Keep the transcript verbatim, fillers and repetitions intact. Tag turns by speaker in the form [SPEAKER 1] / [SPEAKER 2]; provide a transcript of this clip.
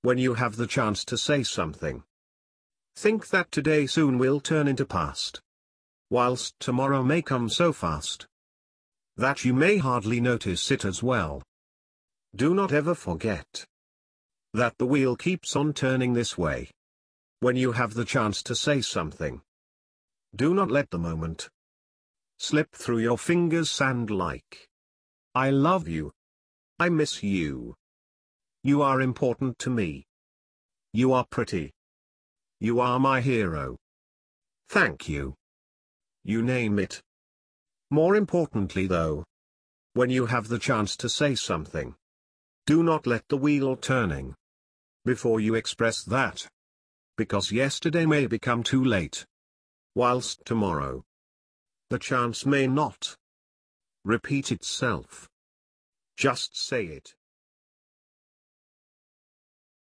[SPEAKER 1] when you have the chance to say something. Think that today soon will turn into past, whilst tomorrow may come so fast that you may hardly notice it as well. Do not ever forget that the wheel keeps on turning this way when you have the chance to say something. Do not let the moment slip through your fingers and like, I love you. I miss you. You are important to me. You are pretty. You are my hero. Thank you. You name it. More importantly though, when you have the chance to say something, do not let the wheel turning before you express that, because yesterday may become too late, whilst tomorrow the chance may not repeat itself. Just say it.